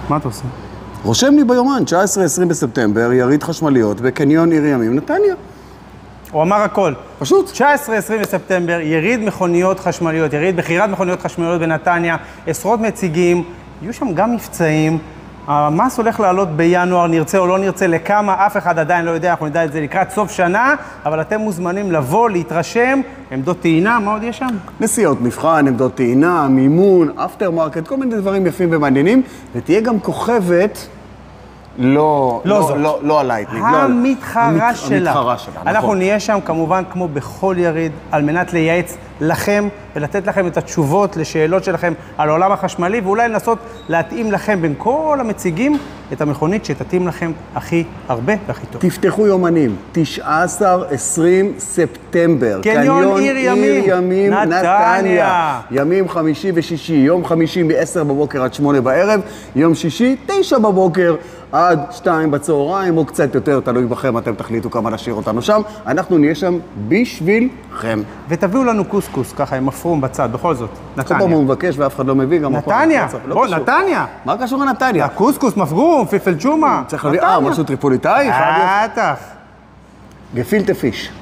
מה אתה עושה? רושם לי ביומן, 19-20 בספטמבר, יריד חשמליות בקניון עיר ימים, נתניה. הוא אמר הכל. פשוט. 19-20 בספטמבר, יריד מכוניות חשמליות, יריד בחירת מכוניות חשמליות בנתניה, עשרות מציגים, יהיו שם גם מבצעים. המס הולך לעלות בינואר, נרצה או לא נרצה, לכמה, אף אחד עדיין לא יודע, אנחנו נדע את זה לקראת סוף שנה, אבל אתם מוזמנים לבוא, להתרשם, עמדות טעינה, מה עוד יש שם? נסיעות מבחן, עמדות טעינה, מימון, אפטר מרקט, כל מיני דברים יפים ומעניינים, ותהיה גם כוכבת לא הלייטניק. המתחרה שלה. המתחרה שלה, נכון. אנחנו נהיה שם כמובן כמו בכל יריד, על מנת לייעץ לכם ולתת לכם את התשובות לשאלות שלכם על העולם החשמלי, ואולי לנסות להתאים לכם בין כל המציגים את המכונית שתתאים לכם הכי הרבה והכי טוב. תפתחו יומנים, 19-20 ספטמבר. קניון עיר ימים, נתניה. ימים חמישי ושישי, יום חמישי מ-10 בבוקר עד 8 בערב, יום שישי 9 בבוקר עד 2 בצהריים, או קצת יותר, תלוי בכם, אתם תחליטו כמה להשאיר אותנו שם. אנחנו נהיה שם בשבילכם. ותביאו לנו קוסקוס, ככה עם מפרום בצד, בכל זאת, נתניה. כל פעם הוא מבקש ואף אחד לא מביא, גם נתניה, בוא, נתניה. מה קשור לנתניה? הקוסקוס, מפרום, פלפל ג'ומה. צריך להביא, משהו טריפוליטאי? בטח. גפילטה פיש.